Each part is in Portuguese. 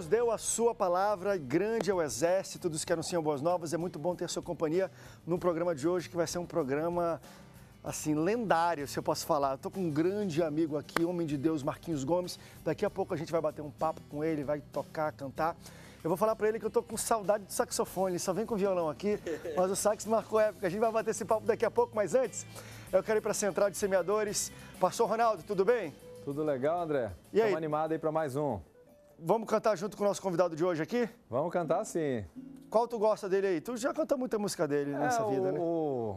deu a sua palavra, grande é o exército dos que anunciam boas novas. É muito bom ter a sua companhia no programa de hoje, que vai ser um programa, assim, lendário, se eu posso falar. Estou com um grande amigo aqui, homem de Deus, Marquinhos Gomes. Daqui a pouco a gente vai bater um papo com ele, vai tocar, cantar. Eu vou falar para ele que eu estou com saudade de saxofone, ele só vem com violão aqui, mas o sax marcou época. A gente vai bater esse papo daqui a pouco, mas antes, eu quero ir para a Central de Semeadores. Pastor Ronaldo, tudo bem? Tudo legal, André? E aí? Estamos animados aí para mais um. Vamos cantar junto com o nosso convidado de hoje aqui? Vamos cantar sim. Qual tu gosta dele aí? Tu já cantou muita música dele nessa vida, né?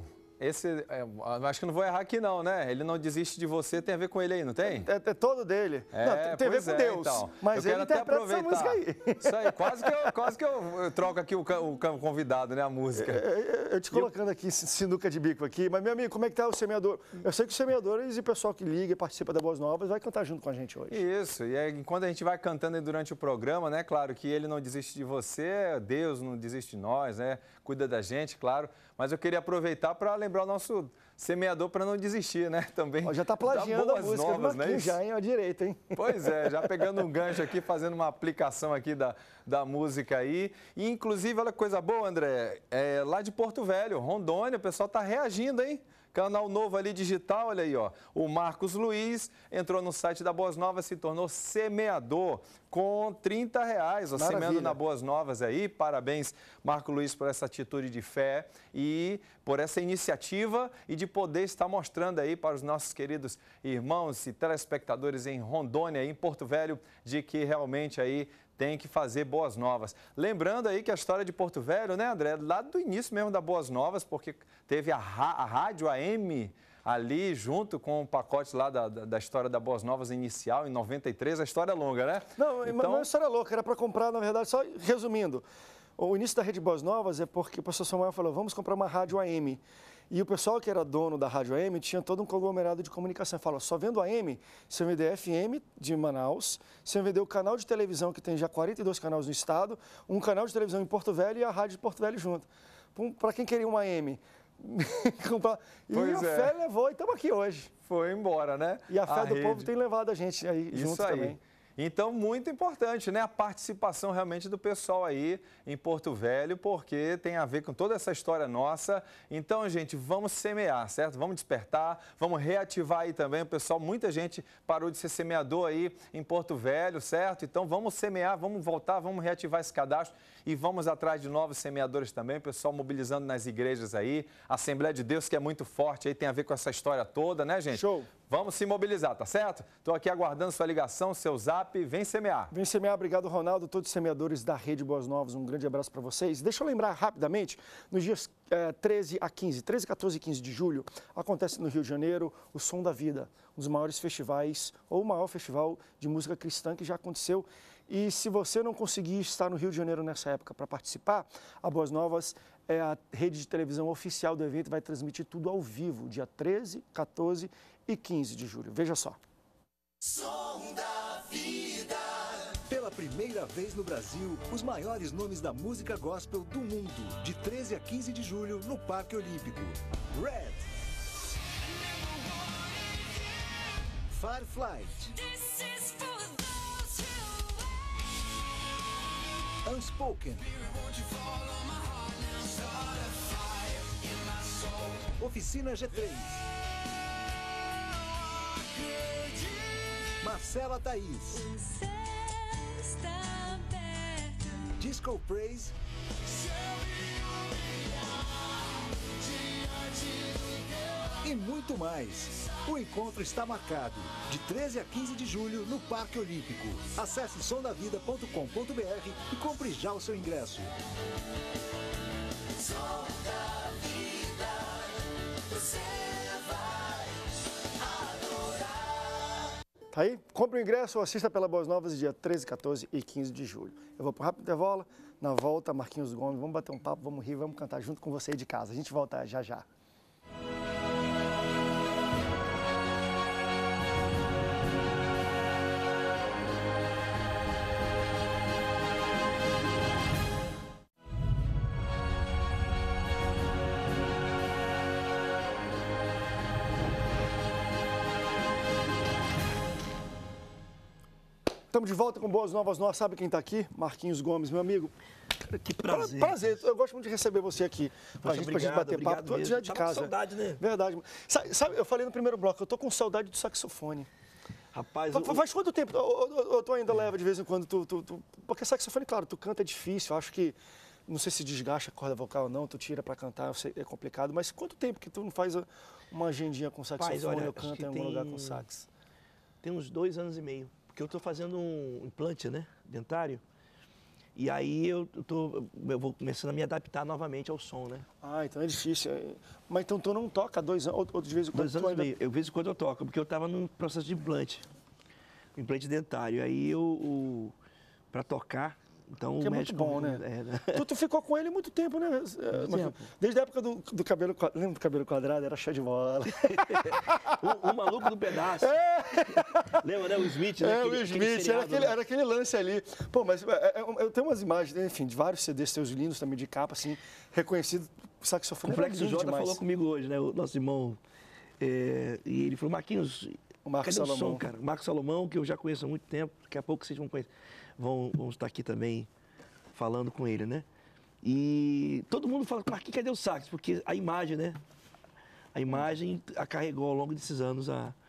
Esse, acho que não vou errar aqui não, né? Ele não desiste de você, tem a ver com ele aí, não tem? É todo dele. Não, tem a ver com Deus, então. mas ele interpreta essa música aí. Isso aí, quase que eu troco aqui o convidado, né, a música. Eu te colocando aqui, sinuca de bico aqui, mas meu amigo, como é que tá o semeador? Eu sei que os semeadores e o pessoal que liga e participa da Boas Novas vai cantar junto com a gente hoje. Isso, e enquanto a gente vai cantando aí durante o programa, né, claro que ele não desiste de você, Deus não desiste de nós, né, cuida da gente, claro, mas eu queria aproveitar para lembrar o nosso semeador para não desistir, né, também. Já tá plagiando a música novas, do Marquinhos, já, hein, à direita, hein? Pois é, já pegando um gancho aqui, fazendo uma aplicação aqui da música aí. E, inclusive, olha que coisa boa, André, lá de Porto Velho, Rondônia, o pessoal tá reagindo, hein? Canal novo ali digital, olha aí, ó. O Marcos Luiz entrou no site da Boas Novas, se tornou semeador com R$30, ó, semeando na Boas Novas aí. Parabéns, Marco Luiz, por essa atitude de fé e por essa iniciativa e de poder estar mostrando aí para os nossos queridos irmãos e telespectadores em Rondônia, em Porto Velho, de que realmente aí tem que fazer Boas Novas. Lembrando aí que a história de Porto Velho, né, André, lá do início mesmo da Boas Novas, porque teve a rádio AM ali junto com o pacote lá da história da Boas Novas inicial, em 93, a história é longa, né? Não, então... não é história louca, era para comprar, na verdade, só resumindo, o início da Rede Boas Novas é porque o pastor Samuel falou, vamos comprar uma rádio AM. E o pessoal que era dono da rádio AM tinha todo um conglomerado de comunicação. Falou, só vendo AM, se eu vender FM de Manaus, se eu vender o canal de televisão, que tem já 42 canais no estado, um canal de televisão em Porto Velho e a rádio de Porto Velho junto. Para quem queria uma AM. E a fé levou e estamos aqui hoje. Foi embora, né? E a fé do povo tem levado a gente aí junto também. Então, muito importante, né? A participação realmente do pessoal aí em Porto Velho, porque tem a ver com toda essa história nossa. Então, gente, vamos semear, certo? Vamos despertar, vamos reativar aí também. O pessoal, muita gente parou de ser semeador aí em Porto Velho, certo? Então, vamos semear, vamos voltar, vamos reativar esse cadastro e vamos atrás de novos semeadores também. O pessoal mobilizando nas igrejas aí. A Assembleia de Deus, que é muito forte aí, tem a ver com essa história toda, né, gente? Show! Vamos se mobilizar, tá certo? Estou aqui aguardando sua ligação, seu zap. Vem semear. Vem semear. Obrigado, Ronaldo. Todos os semeadores da Rede Boas Novas, um grande abraço para vocês. Deixa eu lembrar rapidamente, nos dias 13 a 15, 13, 14 e 15 de julho, acontece no Rio de Janeiro o Som da Vida, um dos maiores festivais, ou o maior festival de música cristã que já aconteceu. E se você não conseguir estar no Rio de Janeiro nessa época para participar, a Boas Novas é a rede de televisão oficial do evento, vai transmitir tudo ao vivo, dia 13, 14 e 15 de julho. Veja só. Som da Vida. Pela primeira vez no Brasil, os maiores nomes da música gospel do mundo, de 13 a 15 de julho, no Parque Olímpico. Red, Fireflight, Unspoken, Oficina G3, Marcela Thaís, Disco Praise e muito mais. O encontro está marcado de 13 a 15 de julho no Parque Olímpico. Acesse somdavida.com.br e compre já o seu ingresso. Som da Vida, você vai adorar. Tá aí? Compre o ingresso ou assista pela Boas Novas dia 13, 14 e 15 de julho. Eu vou para um rápido intervalo. Na volta, Marquinhos Gomes, vamos bater um papo, vamos rir, vamos cantar junto com você aí de casa. A gente volta já já. Estamos de volta com Boas Novas Nós. Sabe quem está aqui? Marquinhos Gomes, meu amigo. Que prazer. Prazer. Eu gosto muito de receber você aqui. Pra gente bater papo. Tu já é de Tava casa. com saudade, né? Verdade. Sabe, eu falei no primeiro bloco, eu tô com saudade do saxofone. Rapaz, Faz quanto tempo? Ou tu ainda leva de vez em quando? Porque saxofone, claro, tu canta é difícil. Acho que, não sei se desgasta a corda vocal ou não, tu tira pra cantar, eu sei, é complicado. Mas quanto tempo que tu não faz uma agendinha com saxofone olha, ou canta em algum lugar com sax? tem uns 2 anos e meio. Porque eu tô fazendo um implante, né? Dentário. E aí eu vou começando a me adaptar novamente ao som, né? Ah, então é difícil. Mas então tu não toca há 2 anos, ou de vez em quando 2 tu anos ainda... e meio. Eu, de vez em quando eu toco, porque eu estava num processo de implante dentário. Aí para tocar, então Que o é muito médico... bom, né? Tu ficou com ele muito tempo, né? tempo. Desde a época do cabelo quadrado. Lembra do cabelo quadrado? Era show de bola. o maluco do pedaço. Lembra, né? O Smith, né? O Smith, era aquele lance ali. Pô, mas eu tenho umas imagens, enfim, de vários CDs teus lindos também de capa, assim, reconhecido. O saxofone O era Flex lindo Jota demais. falou comigo hoje, né? O nosso irmão. E ele falou, Marquinhos, O Marcos cadê Salomão. o som, cara? O Marcos Salomão, que eu já conheço há muito tempo. Daqui a pouco vocês vão estar aqui também falando com ele, né? E todo mundo fala, Marquinhos, cadê o sax? Porque a imagem, né? A imagem a carregou ao longo desses anos.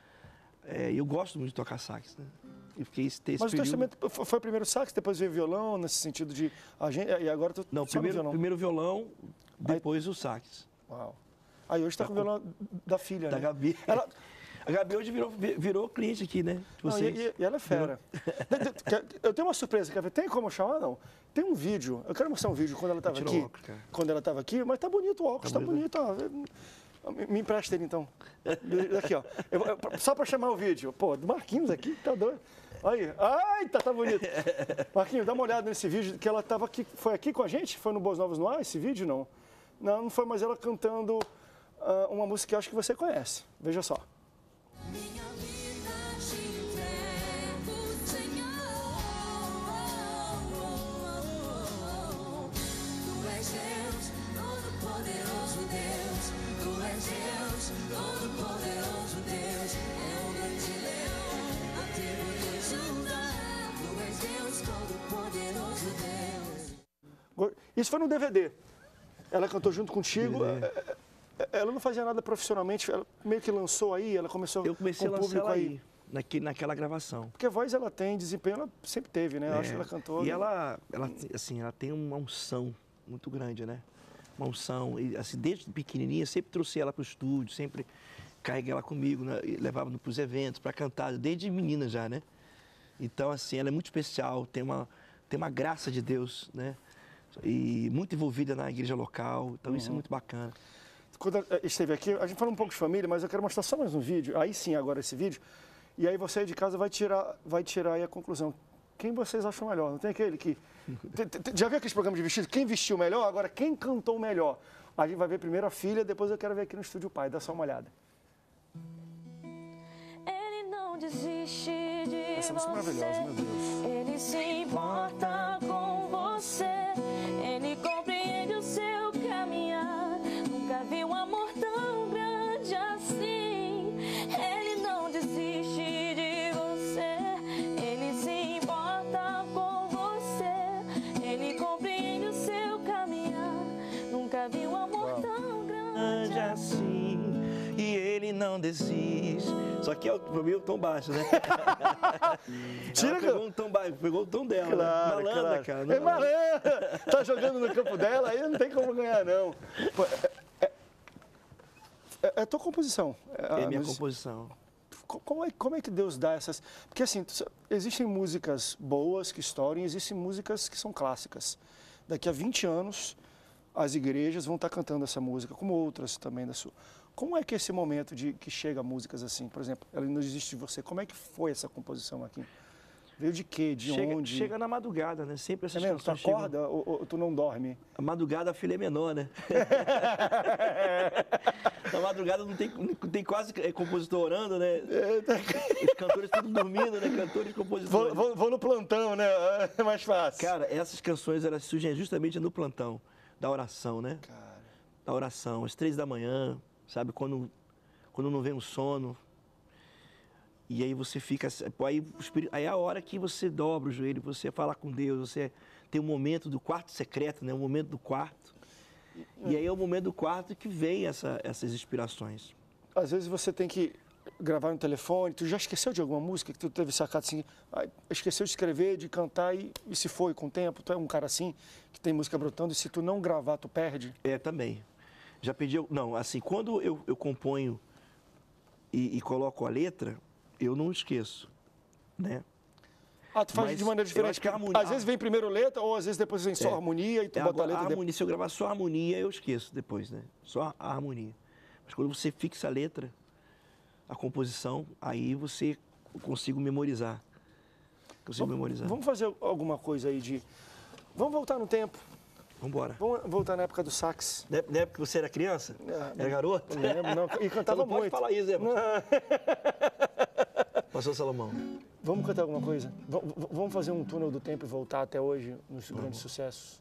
Eu gosto muito de tocar sax, né? E fiquei esse Mas o teu período... instrumento foi primeiro sax, depois veio violão, nesse sentido de... E agora tu Não, só no violão. primeiro violão, depois o sax. Uau. Aí hoje tá com o violão da filha, Da né? Gabi. Ela... A Gabi hoje virou cliente aqui, né? De Não, vocês. e ela é fera. Eu tenho uma surpresa, quer ver? Tem como chamar, não? Tem um vídeo, eu quero mostrar um vídeo quando ela estava tirar aqui. o óculos, cara. Quando ela estava aqui, mas tá bonito o óculos, tá bonito. Ó. Me empresta ele, então. Aqui, ó. Só para chamar o vídeo. Pô, do Marquinhos aqui, tá doido. Aí, ai, tá bonito. Marquinhos, dá uma olhada nesse vídeo, que ela estava aqui, foi aqui com a gente? Foi no Boas Novas no Ar, esse vídeo, não? Não foi, mas ela cantando uma música que eu acho que você conhece. Veja só. Minha vida te entrego, Senhor. Tu és Deus, todo-poderoso Deus. Tu és Deus, todo-poderoso Deus. É o grande leão, a tribo de Judá. Tu és Deus, todo-poderoso Deus. Isso foi no DVD. Ela cantou junto contigo. Ela não fazia nada profissionalmente, ela meio que lançou aí, ela começou Eu comecei a com o lançar público ela aí. naquela gravação. Porque a voz ela tem, desempenho ela sempre teve, né? Eu acho que ela cantou. E ela tem uma unção muito grande, né? Uma unção. E, assim, desde pequenininha, sempre trouxe ela para o estúdio, sempre carreguei ela comigo, né? E levava para os eventos, para cantar, desde menina já, né? Então, assim, ela é muito especial, tem uma graça de Deus, né? E muito envolvida na igreja local, então isso é muito bacana. Quando ela esteve aqui, a gente falou um pouco de família, mas eu quero mostrar só mais um vídeo. Aí sim, agora esse vídeo. E aí você aí de casa vai tirar aí a conclusão. Quem vocês acham melhor? Não tem aquele que... Já viu aqueles programas de vestido? Quem vestiu melhor? Agora, quem cantou melhor? A gente vai ver primeiro a filha, depois eu quero ver aqui no estúdio o pai. Dá só uma olhada. Ele não desiste de Essa música é maravilhosa, meu Deus. Ele se importa com você. Ele compreende o seu caminhar. Nunca vi um amor tão grande assim. Ele não desiste de você. Ele se importa com você. Ele compreende o seu caminhar. Nunca vi um amor tão grande Assim, e ele não desiste. Só que pra mim é o tom baixo, né? Tira, Ela pegou um tom baixo, pegou o tom dela. Claro, né? Malandra, claro. cara. É malandra! Tá jogando no campo dela, aí não tem como ganhar, não. Pô, é tua composição. É minha mas composição. como é que Deus dá essas... Porque, assim, existem músicas boas que estouram e existem músicas que são clássicas. Daqui a 20 anos, as igrejas vão estar cantando essa música, como outras também da sua. Como é que é esse momento de que chega músicas assim? Por exemplo, Ela Não Desiste de Você. Como é que foi essa composição aqui? Veio de quê? De onde? Chega na madrugada, né? Sempre essas É mesmo? Tu canções chegam... acorda ou tu não dorme? A madrugada a filha é menor, né? Na madrugada não tem quase compositor orando, né? Os cantores tudo dormindo, né? Cantores e compositores. Vou no plantão, né? É mais fácil. Cara, essas canções elas surgem justamente no plantão da oração, né? Cara. Da oração, às 3 da manhã, sabe? Quando não vem o sono. E aí você fica, aí é a hora que você dobra o joelho, você fala com Deus, você tem um momento do quarto secreto, né? O momento do quarto. E aí é o momento do quarto que vem essas inspirações. Às vezes você tem que gravar no telefone, tu já esqueceu de alguma música que tu teve sacado assim, esqueceu de escrever, de cantar e se foi com o tempo? Tu é um cara assim, que tem música brotando e se tu não gravar, tu perde? É, também. Já pedi, não, assim, quando eu componho e coloco a letra, eu não esqueço, né? Ah, tu faz Mas de maneira eu diferente. acho que a harmonia- Às vezes vem primeiro letra, ou às vezes depois vem só harmonia e tu bota a letra. harmonia, se eu gravar só a harmonia, eu esqueço depois, né? Só a harmonia. Mas quando você fixa a letra, a composição, aí você consigo memorizar. Vamos fazer alguma coisa aí de... Vamos voltar no tempo. Vamos embora. Vamos voltar na época do sax. Na época que você era criança? Era garoto? Lembro, não. E cantava Você não muito. pode falar isso, né? Pastor Salomão. Vamos cantar alguma coisa? Vamos fazer um túnel do tempo e voltar até hoje nos grandes sucessos.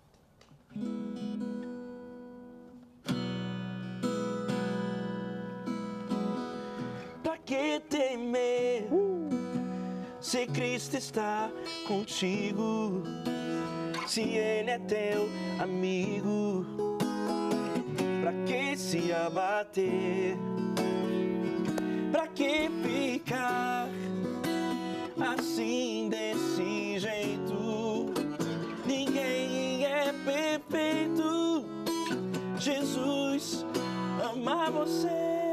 Pra que temer se Cristo está contigo? Se Ele é teu amigo, pra que se abater? Pra que ficar assim desse jeito? Ninguém é perfeito. Jesus ama você.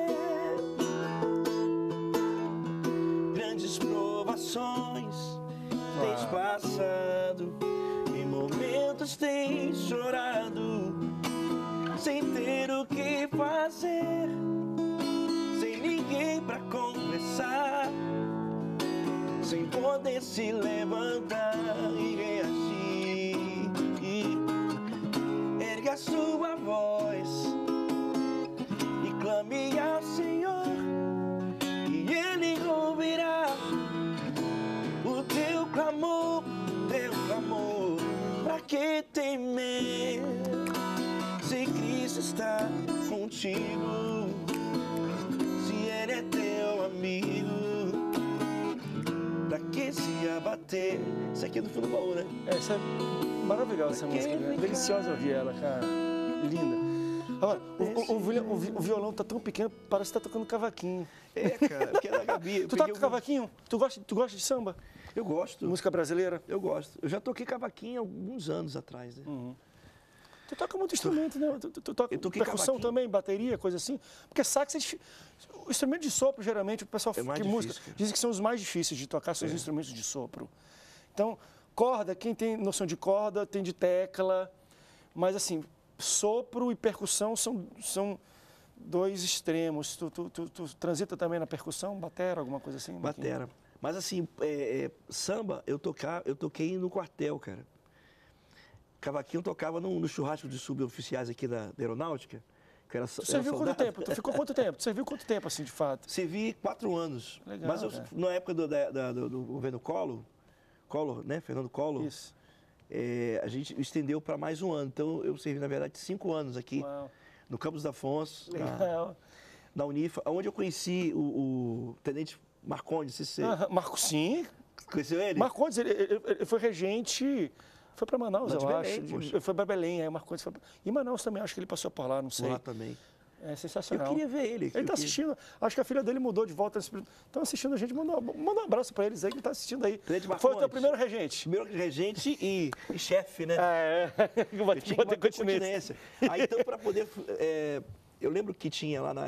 Grandes provações tens passado, em momentos tens chorado, sem ter o que fazer, sem ninguém pra conversar, sem poder se levantar e reagir. Ergue a sua voz e clame ao Senhor, e Ele ouvirá o teu clamor, pra que temer se Cristo está contigo, se Ele é teu amigo, pra que se abater? Isso aqui é do fundo do baú, né? Essa é maravilhosa, essa música. Né? Deliciosa ouvir ela, cara. Linda. Agora, o violão tá tão pequeno, parece que tá tocando cavaquinho. É, cara, que é da Gabi. Tu toca cavaquinho? Tu gosta de samba? Eu gosto. Música brasileira? Eu gosto. Eu já toquei cavaquinho há alguns anos atrás, né? Tu toca muito instrumento, né? Tu toca Eu toquei percussão cavaquinho. também, bateria, coisa assim. Porque sax é difícil. O instrumento de sopro, geralmente, o pessoal É mais que música difícil, cara. dizem que são os mais difíceis de tocar, são os instrumentos de sopro. Então, corda, quem tem noção de corda, tem de tecla. Mas, assim, sopro e percussão são dois extremos. Tu transita também na percussão, batera, alguma coisa assim? Batera. Mas assim, samba, eu toquei no quartel, cara. Cavaquinho eu tocava no churrasco de suboficiais aqui da Aeronáutica. Que era, Tu serviu quanto tempo? Tu ficou quanto tempo? Tu serviu quanto tempo, assim, de fato? Servi 4 anos. Legal, Mas cara. na época do governo Collor, né? Fernando Collor, Isso. a gente estendeu para mais um ano. Então eu servi, na verdade, 5 anos aqui, Uau. no Campos da Afonso, Legal. na Unifa, onde eu conheci o tenente Marcondes, se você Sim. conheceu ele? Marcondes, ele foi regente, foi para Manaus, Lá de eu Belém, acho. poxa. Ele foi para Belém, aí o Marcondes foi pra... E Manaus também, acho que ele passou por lá, não sei. Lá também. É Eu sensacional. queria ver ele. Ele eu está queria- assistindo, acho que a filha dele mudou de volta. Estão assistindo a gente, manda um abraço para eles aí que ele está assistindo aí. Tenente Foi o Marcondes. teu primeiro regente. Primeiro regente e chefe, né? Eu Eu tinha que ter manter continência. Aí, então, para poder... eu lembro que tinha lá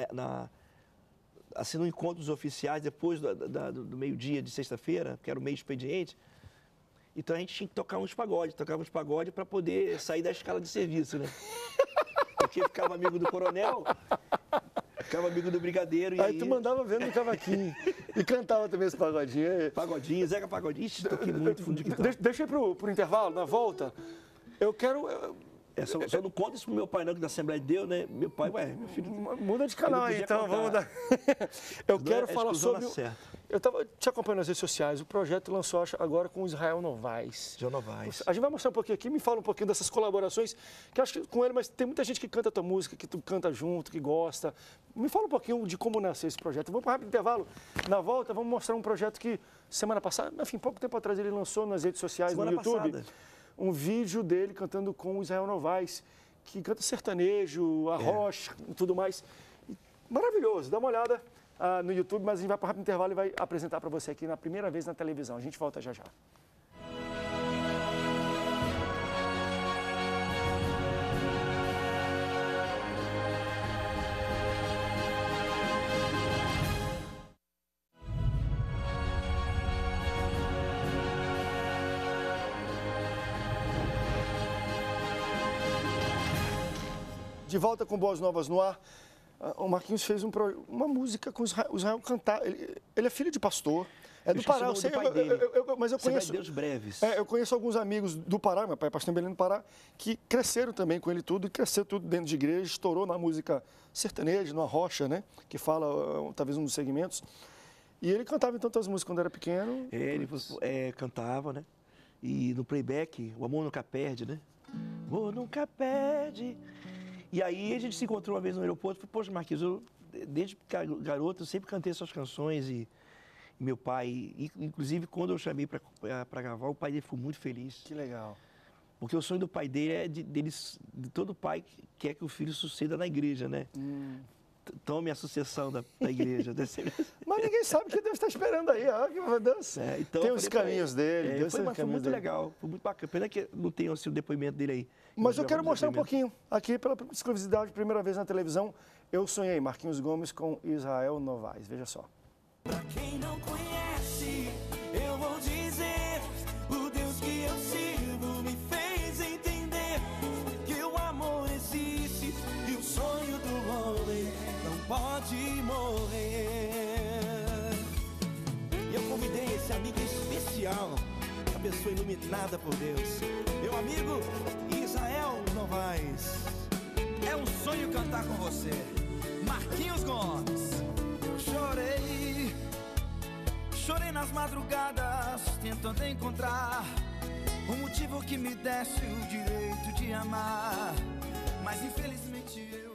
assim, no encontro dos oficiais, depois do meio-dia de sexta-feira, que era o meio expediente, então a gente tinha que tocar uns pagodes. Tocava uns pagodes para poder sair da escala de serviço, né? Porque ficava amigo do coronel, ficava amigo do brigadeiro. E Aí tu mandava vendo no cavaquinho. E cantava também esse pagodinho. Pagodinho, Zeca Pagodinho. Ixi, toquei muito fundo de guitarra. Deixa eu ir pro intervalo, na volta. Eu quero... Só não conta isso pro meu pai, não, que da Assembleia de Deus, né? Meu pai, meu filho... Muda de canal aí, podia então, contar. vamos dar. Eu quero É falar exclusão sobre... na certa. Eu estava te acompanhando nas redes sociais, o projeto lançou acho, agora com o Israel Novaes. João Novaes. A gente vai mostrar um pouquinho aqui, me fala um pouquinho dessas colaborações, que eu acho que com ele, mas tem muita gente que canta a tua música, que tu canta junto, que gosta. Me fala um pouquinho de como nasceu esse projeto. Vamos para um rápido intervalo. Na volta, vamos mostrar um projeto que semana passada, enfim, pouco tempo atrás, ele lançou nas redes sociais, Semana no YouTube, passada. um vídeo dele cantando com o Israel Novaes, que canta sertanejo, arrocha e tudo mais. Maravilhoso, dá uma olhada no YouTube, mas a gente vai para um rápido intervalo e vai apresentar para você aqui na primeira vez na televisão. A gente volta já já. De volta com Boas Novas no ar. O Marquinhos fez uma música com o Israel cantar. Ele é filho de pastor, é do Pará. Mas eu conheço. Deus breves. Eu conheço alguns amigos do Pará, meu pai é pastor em Belém do Pará, que cresceram também com ele tudo, e cresceu tudo dentro de igreja, estourou na música sertaneja, no arrocha, né? Que fala, talvez, um dos segmentos. E ele cantava então as músicas quando era pequeno. Ele cantava, né? E no playback, o amor nunca perde, né? O amor nunca perde. E aí a gente se encontrou uma vez no aeroporto e falei, poxa, Marquinhos, eu desde garoto eu sempre cantei suas canções e meu pai, inclusive quando eu chamei para gravar, o pai dele foi muito feliz. Que legal. Porque o sonho do pai dele é de todo pai que quer que o filho suceda na igreja, né? Tome a sucessão da igreja. Mas ninguém sabe o que Deus está esperando aí. Meu Deus. Então, tem os caminhos dele. Deus foi muito legal, foi muito bacana. Pena que não tenha assim, o depoimento dele aí. Mas eu quero mostrar um pouquinho, aqui pela exclusividade, primeira vez na televisão, Eu Sonhei, Marquinhos Gomes com Israel Novaes. Veja só. Pra quem não conhece, eu vou dizer, o Deus que eu sirvo me fez entender que o amor existe e o sonho do homem não pode morrer. E eu convidei esse amigo especial, uma pessoa iluminada por Deus, meu amigo Israel Novaes. É um sonho cantar com você, Marquinhos Gomes. Eu chorei nas madrugadas, tentando encontrar um motivo que me desse o direito de amar, mas infelizmente eu...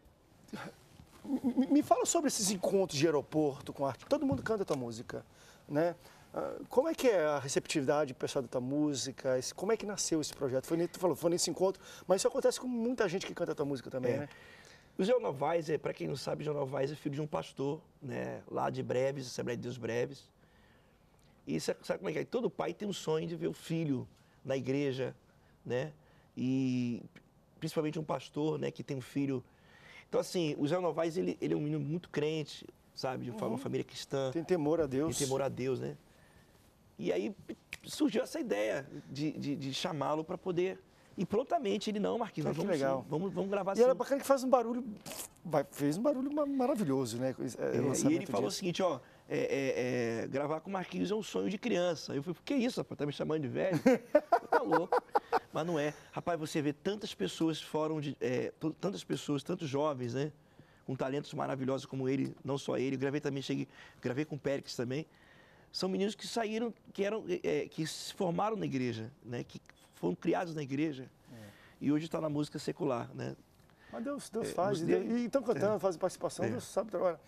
Me fala sobre esses encontros de aeroporto com arte. Todo mundo canta a tua música, né? Como é que é a receptividade pessoal da tua música? Como é que nasceu esse projeto? Tu falou, foi nesse encontro, mas isso acontece com muita gente que canta a tua música também, né? O João Novaes, para quem não sabe, João Novaes é filho de um pastor, né? Lá de Breves, Assembleia de Deus Breves. E sabe como é que é? Todo pai tem um sonho de ver o filho na igreja, né? E principalmente um pastor, né? Que tem um filho. Então, assim, o João Novaes, ele é um menino muito crente, sabe? De uma família cristã. Tem temor a Deus. Tem temor a Deus, né? E aí surgiu essa ideia de chamá-lo para poder... E prontamente ele, não, Marquinhos, que legal. Vamos gravar assim. E era bacana que faz um barulho, fez um barulho maravilhoso, né? E ele falou o seguinte, ó, gravar com o Marquinhos é um sonho de criança. Eu falei, que isso, rapaz, tá me chamando de velho? Tá louco. Mas não é. Rapaz, você vê tantas pessoas tantos jovens, né? Com talentos maravilhosos como ele, não só ele, gravei com o Périx também. São meninos que saíram, que se formaram na igreja, né? Que foram criados na igreja e hoje está na música secular, né? Mas Deus faz, e estão cantando, fazem participação, Deus sabe agora.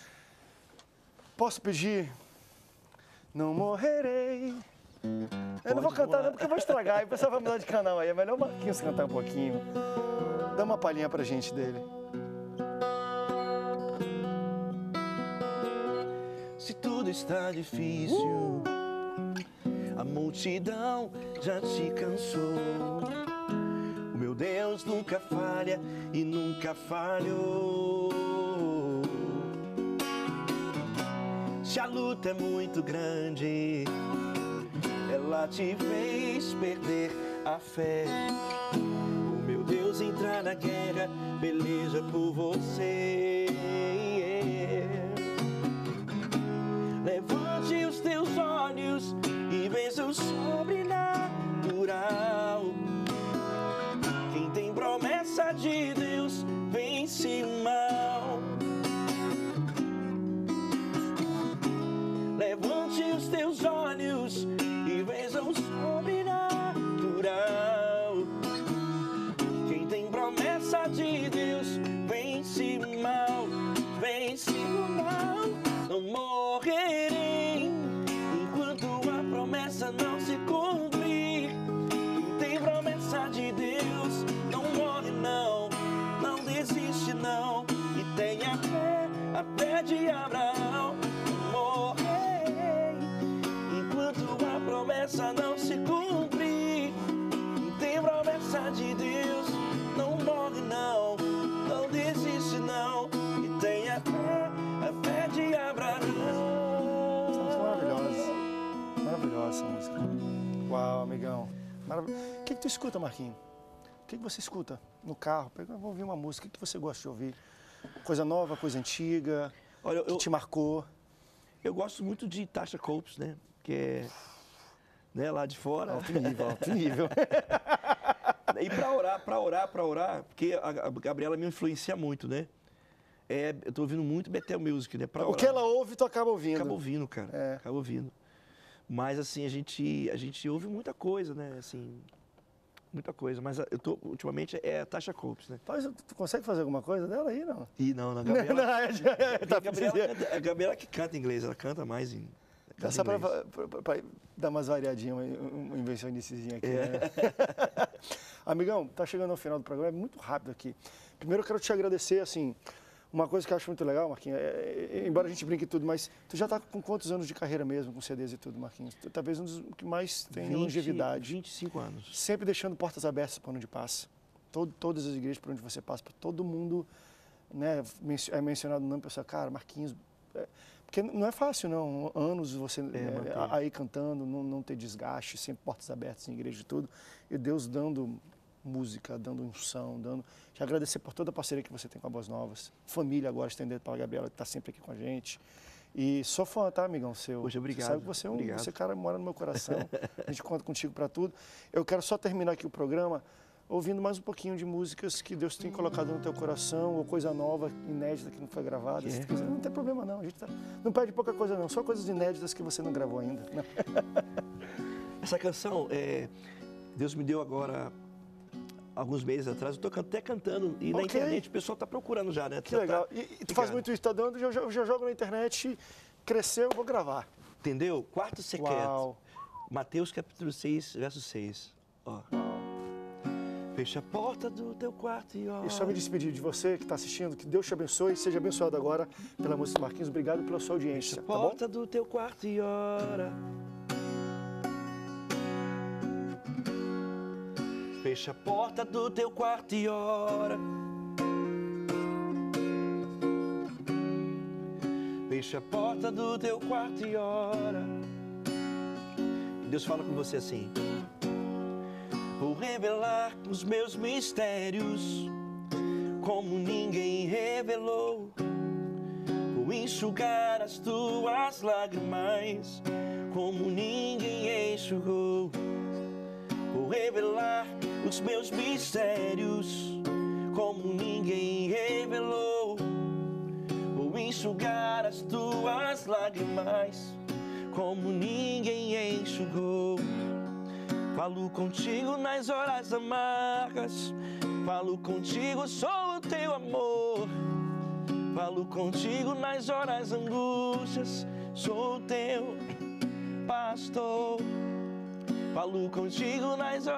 Posso pedir? Não morrerei. Eu não vou cantar não, porque eu vou estragar, e o pessoal vai mudar de canal aí. É melhor o Marquinhos cantar um pouquinho. Dá uma palhinha pra gente dele. Se tudo está difícil, a multidão já te cansou. O meu Deus nunca falha e nunca falhou. Se a luta é muito grande, ela te fez perder a fé. O meu Deus entra na guerra, peleja por você. Levante os teus olhos e vença o sobrenatural. Quem tem promessa de Deus vence o mal. essa música. Uau, amigão. Maravilha. O que tu escuta, Marquinhos? O que você escuta no carro? Vou ouvir uma música. O que você gosta de ouvir? Coisa nova, coisa antiga? Olha, que te marcou? Eu gosto muito de Tasha Cobbs, né? Que é, né, lá de fora. Alto nível, alto nível. E pra orar, porque a Gabriela me influencia muito, né? Eu tô ouvindo muito Bethel Music, né? Pra O orar. que ela ouve, tu acaba ouvindo. Acaba ouvindo, cara. Acaba ouvindo. Mas, assim, a gente ouve muita coisa, né? Assim, muita coisa. Mas ultimamente, é a Tasha Cobbs, né? Tu consegue fazer alguma coisa dela aí, não? Ih, não, a Gabriela... Tá a Gabriela que canta inglês, ela canta mais em... Dá só pra dar umas variadinhas, uma invencionicezinha aqui. Né? Amigão, tá chegando ao final do programa, é muito rápido aqui. Primeiro eu quero te agradecer, assim, uma coisa que eu acho muito legal, Marquinhos, embora a gente brinque e tudo, mas tu já tá com quantos anos de carreira mesmo, com CDs e tudo, Marquinhos? Tu, talvez um dos que mais tem longevidade. 25 anos. Sempre deixando portas abertas para onde passa. Todas as igrejas por onde você passa, para todo mundo, né, é mencionado o nome, pessoal, cara, Marquinhos... Porque não é fácil, não. Anos você aí cantando, não ter desgaste, sempre portas abertas em igreja e tudo. E Deus dando música, dando unção, Te agradecer por toda a parceria que você tem com a Boas Novas. Família agora, estendendo para a Gabriela, que está sempre aqui com a gente. E sou fã, tá, amigão, seu? Poxa, obrigado. Você sabe que você cara, mora no meu coração. A gente conta contigo para tudo. Eu quero só terminar aqui o programa ouvindo mais um pouquinho de músicas que Deus tem colocado no teu coração, ou coisa nova, inédita, que não foi gravada. Se quiser, não tem problema não, a gente não perde pouca coisa não, só coisas inéditas que você não gravou ainda. Né? Essa canção, Deus me deu agora, alguns meses atrás, eu estou até cantando, e na internet o pessoal está procurando já, né? Que legal. E tu faz muito isso, tá dando, eu já jogo na internet, cresceu, eu vou gravar. Entendeu? Quarto secreto. Mateus capítulo 6, verso 6. Ó. Fecha a porta do teu quarto e ora. E só me despedir de você que está assistindo, que Deus te abençoe e seja abençoado agora pela música Marquinhos. Obrigado pela sua audiência. Fecha a porta do teu quarto e ora. Fecha a porta do teu quarto e ora. Fecha a porta do teu quarto e ora. Deus fala com você assim: vou revelar os meus mistérios, como ninguém revelou. Vou enxugar as tuas lágrimas, como ninguém enxugou. Vou revelar os meus mistérios, como ninguém revelou. Vou enxugar as tuas lágrimas, como ninguém enxugou. Falo contigo nas horas amargas, falo contigo, sou o teu amor. Falo contigo nas horas angústias, sou o teu pastor. Falo contigo nas horas